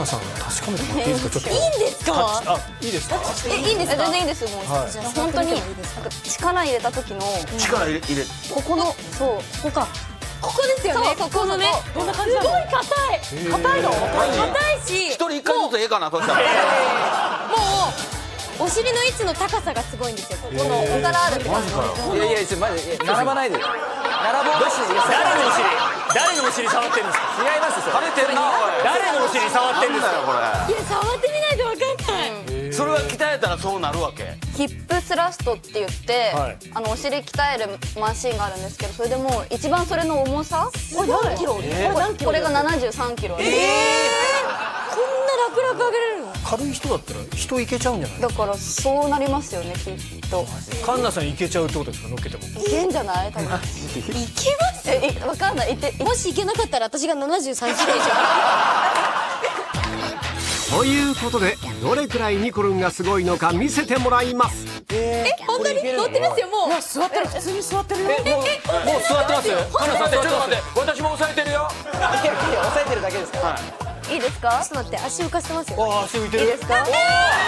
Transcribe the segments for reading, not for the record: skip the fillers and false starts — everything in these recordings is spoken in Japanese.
ナさん確かめてもらっていいですか？ちょっといいんですか？ あ、いいですか？ いいんですか？全然いいんですよ。もう本当に力入れた時の力入れここのそうここか。ここですよね。ここのね。どんな感じなの？すごい硬い。硬いの？硬いし。 一人一回ずつええかな、そしたら。 もうお尻の位置の高さがすごいんですよ。ここのお皿あるって感じ。 いやいや、マジで並ばないで。並ぼうとして誰のお尻触ってるんですか？ 違いますよ。 晴れてるな、おい。 誰のお尻触ってるんですか？ これ。 いや触ってみないとわかんない。 それは鍛えたらそうなるわけ。 ヒップスラストって言って、お尻鍛えるマシンがあるんですけど、それでもう一番それの重さ、これ何キロ？これが73キロ。こんな楽々上げれるの？ 軽い人だったら人いけちゃうんじゃない？ だからそうなりますよね、きっと。 カンナさんいけちゃうってことですか？乗っけても。 いけんじゃない？多分。いけます？わかんない。もしいけなかったら私が73キロ以上。 ということでどれくらいニコルンがすごいのか見せてもらいます。 本当に乗ってますよ。もう座ってる、普通に座ってるよ。 もう座ってます。カナさん、ちょっと待って、私も押さえてるよ。 押さえてるだけですから。 いいですか？ ちょっと待って、足浮かせてますよ。 足浮いてる。 いいですか？多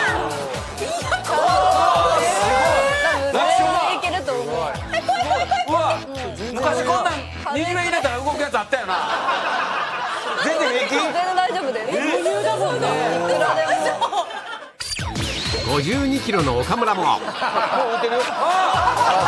分全然いけると思う。 うわ、昔こんなん右目入れたら動くやつあったよな。全然平気？ 全然大丈夫です。余裕だもんね。いくらでも。 52キロの岡村ももう浮いてるよ。